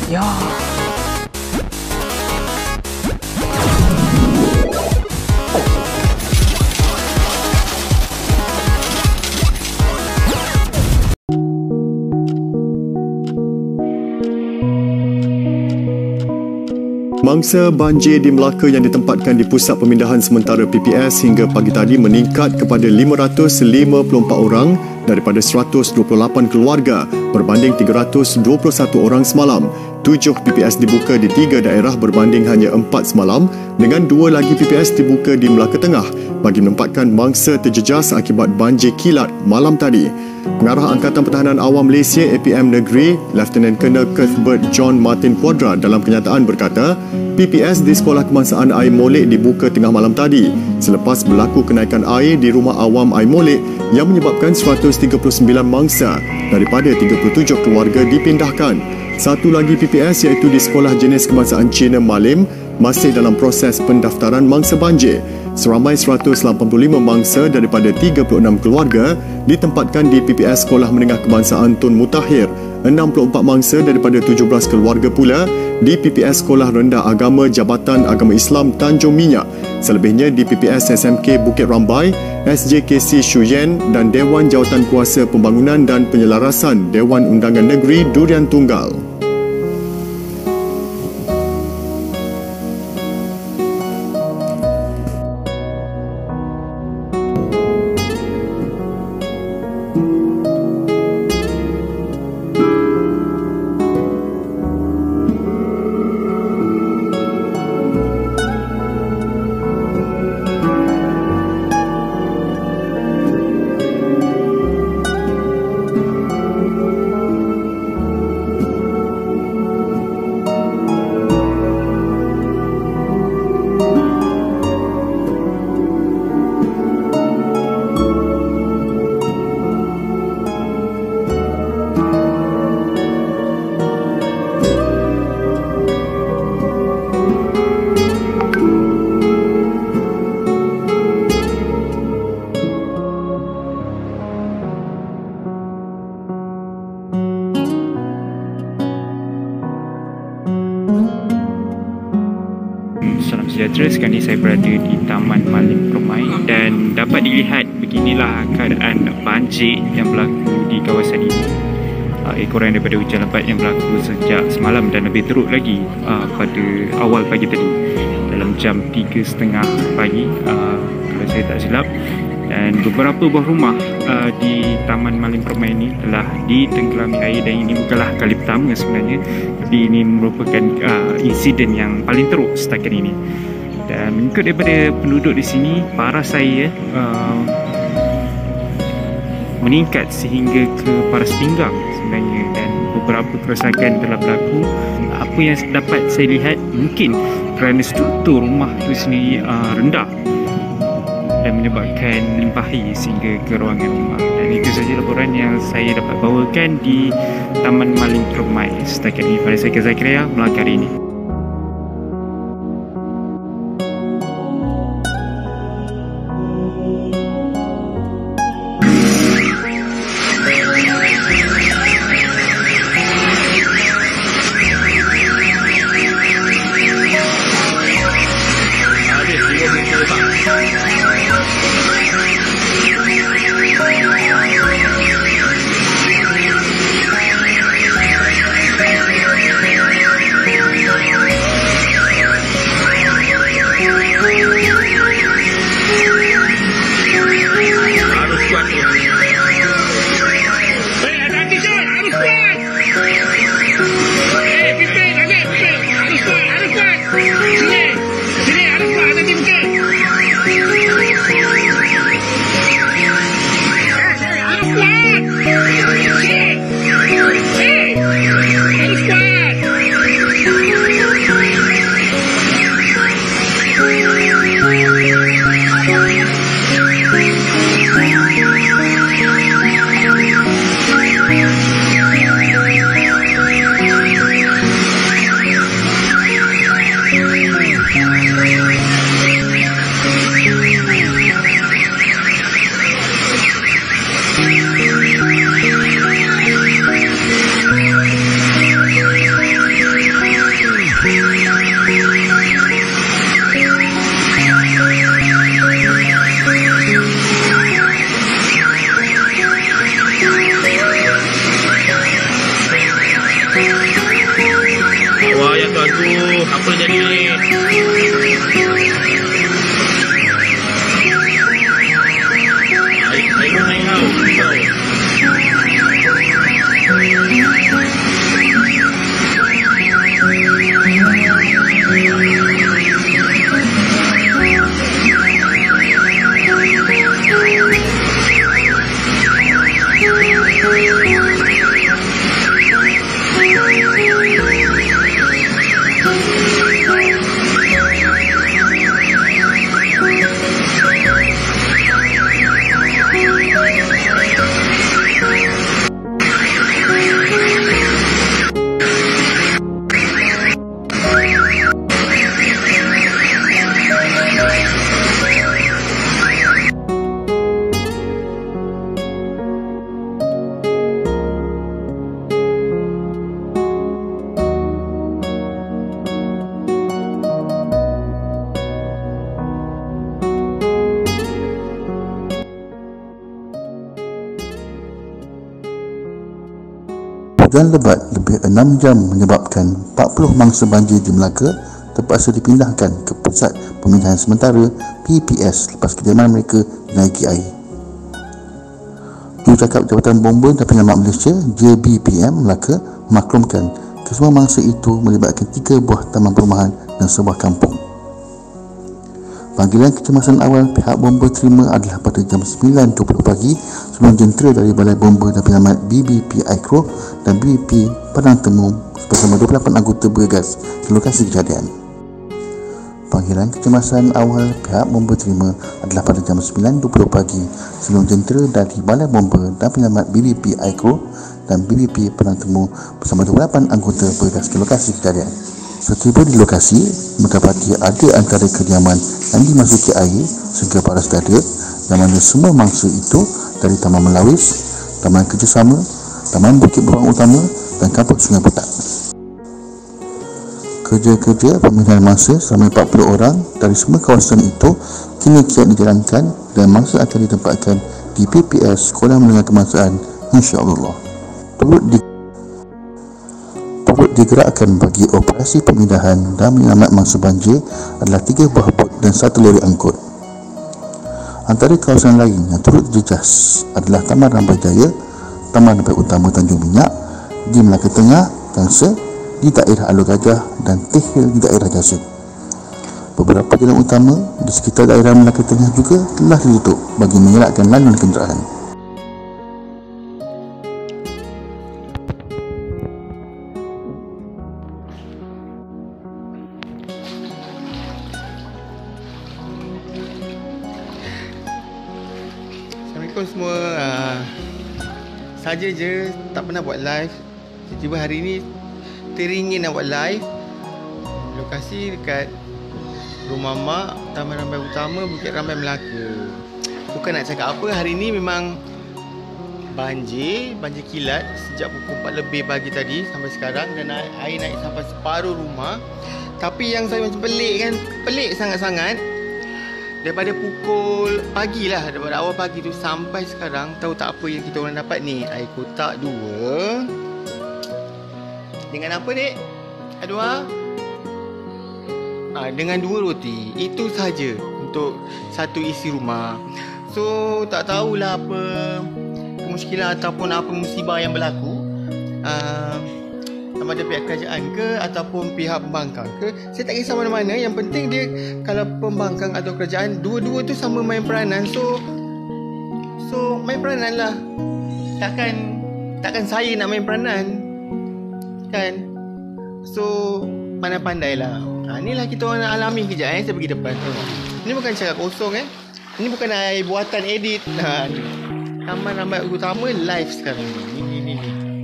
Ya. Mangsa banjir di Melaka yang ditempatkan di Pusat Pemindahan Sementara PPS hingga pagi tadi meningkat kepada 554 orang daripada 128 keluarga berbanding 321 orang semalam. 7 PPS dibuka di 3 daerah berbanding hanya 4 semalam dengan 2 lagi PPS dibuka di Melaka Tengah bagi menempatkan mangsa terjejas akibat banjir kilat malam tadi. Pengarah Angkatan Pertahanan Awam Malaysia APM Negeri, Lieutenant Colonel Cuthbert John Martin Quadra dalam kenyataan berkata, PPS di Sekolah Kebangsaan Air Molek dibuka tengah malam tadi selepas berlaku kenaikan air di Rumah Awam Air Molek yang menyebabkan 139 mangsa daripada 37 keluarga dipindahkan. Satu lagi PPS iaitu di Sekolah Jenis Kebangsaan Cina Malim masih dalam proses pendaftaran mangsa banjir. Seramai 185 mangsa daripada 36 keluarga ditempatkan di PPS Sekolah Menengah Kebangsaan Tun Mutahir. 64 mangsa daripada 17 keluarga pula di PPS Sekolah Rendah Agama Jabatan Agama Islam Tanjung Minyak. Selebihnya di PPS SMK Bukit Rambai, SJKC Shuyen dan Dewan Jawatan Kuasa Pembangunan dan Penyelarasan Dewan Undangan Negeri Durian Tunggal. Salam sejahtera, sekarang ini saya berada di Taman Malim Permai dan dapat dilihat beginilah keadaan banjir yang berlaku di kawasan ini. Ekoran daripada hujan lebat yang berlaku sejak semalam dan lebih teruk lagi pada awal pagi tadi dalam jam 3.30 pagi kalau saya tak silap. Dan beberapa buah rumah di Taman Malim Permai ini telah ditenggelami air dan ini bukanlah kali pertama sebenarnya, tapi ini merupakan insiden yang paling teruk setakat ini. Dan mengikut daripada penduduk di sini, paras air meningkat sehingga ke paras pinggang sebenarnya dan beberapa kerosakan telah berlaku. Apa yang dapat saya lihat, mungkin kerana struktur rumah itu sendiri rendah dan menyebabkan limpah air sehingga ke ruangan rumah. Dan itu saja laporan yang saya dapat bawakan di Taman Malim Permai setakat ini. Pada saya Zakaria, Melaka hari ini. Wah, ya tuanku, apa jadi ni? Ayo naik kau. Hujan lebat lebih 6 jam menyebabkan 40 mangsa banjir di Melaka terpaksa dipindahkan ke pusat pemindahan sementara PPS lepas kediaman mereka dinaiki air. Jurucakap Jabatan Bomba dan Penyelamat Malaysia JBPM Melaka memaklumkan kesemua mangsa itu melibatkan 3 buah taman perumahan dan sebuah kampung. Panggilan kecemasan awal pihak bomba terima adalah pada jam 9.20 pagi sebelum jentera dari Balai Bomba dan Penyelamat BBP Aikro dan BBP Padang Temu bersama 28 anggota bergegas ke lokasi kejadian. Panggilan kecemasan awal pihak bomba terima adalah pada jam 9.20 pagi sebelum jentera dari Balai Bomba dan Penyelamat BBP Aikro dan BBP Padang Temu bersama 28 anggota bergegas ke lokasi kejadian. Setiba di lokasi, mendapati ada antara kediaman yang dimasuki air sehingga paras dada, yang mana semua mangsa itu dari Taman Melawis, Taman Kerjasama, Taman Bukit Beruang Utama dan Kampung Sungai Petak. Kerja-kerja pemindahan mangsa selama 40 orang dari semua kawasan itu kini kiat dijalankan dan mangsa akan ditempatkan di PPS Sekolah Menengah Kebangsaan insya-Allah. Turut digerakkan bagi operasi pemindahan dan menyelamat mangsa banjir adalah 3 buah bot dan 1 lori angkut. Antara kawasan lain yang turut jejas adalah Taman Rambai Jaya, Taman Rambai Utama Tanjung Minyak, di Melaka Tengah, Gangsa, di daerah Alor Gajah dan Tehil di daerah Jasut. Beberapa jalan utama di sekitar daerah Melaka Tengah juga telah ditutup bagi mengelakkan laluan kenderaan. Assalamualaikum semua. Saja je tak pernah buat live. Tiba-tiba hari ni teringin nak buat live. Lokasi dekat rumah mak, Taman Rambai Utama, Bukit Rambai Melaka. Bukan nak cakap apa, hari ni memang banjir kilat sejak pukul 4 lebih pagi tadi sampai sekarang, dan air naik sampai separuh rumah. Tapi yang saya macam pelik sangat-sangat, daripada pukul pagi lah, daripada awal pagi tu sampai sekarang, tahu tak apa yang kita orang dapat ni? Air kotak 2 dengan apa dek? Dua? Dengan 2 roti. Itu saja untuk satu isi rumah. So tak tahulah apa kemusykilan ataupun apa musibah yang berlaku, sama ada pihak kerajaan ke ataupun pihak pembangkang ke, saya tak kisah mana-mana. Yang penting dia, kalau pembangkang atau kerajaan, dua-dua tu sama main peranan. So main peranan lah. Takkan saya nak main peranan kan. So pandai-pandai lah. Inilah kita orang alami kejap. Saya pergi depan tu. Ini bukan cakap kosong Ini bukan air buatan edit. Taman Rambai Utama live sekarang ni. Ni.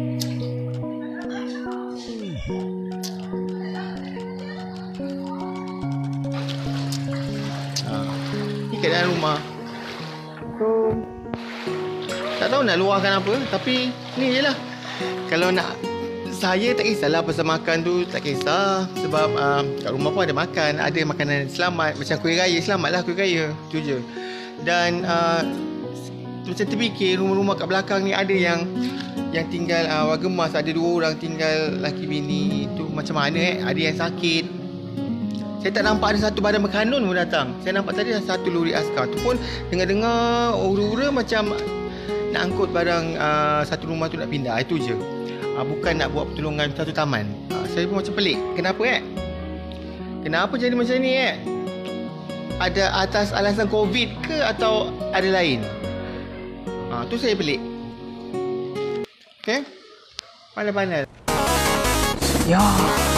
Ni keadaan rumah. So tak tahu nak luahkan apa, tapi ni je lah. Kalau nak, saya tak kisahlah pasal makan tu, tak kisah. Sebab kat rumah pun ada makan, ada makanan selamat. Macam kuih raya, selamatlah kuih raya. Tu je. Dan macam terfikir rumah-rumah kat belakang ni ada yang yang tinggal warga emas, ada 2 orang tinggal laki bini. Tu macam mana ada yang sakit. Saya tak nampak ada satu badan berkanun pun datang. Saya nampak tadi ada satu lori askar. Tu pun dengar-dengar ura-ura macam nak angkut barang satu rumah tu nak pindah. Itu je. Bukan nak buat pertolongan satu taman. Saya pun macam pelik. Kenapa Kenapa jadi macam ni Ada atas alasan COVID ke atau ada lain? Tu saya pelik. Okay? Pandai-pandai. Ya.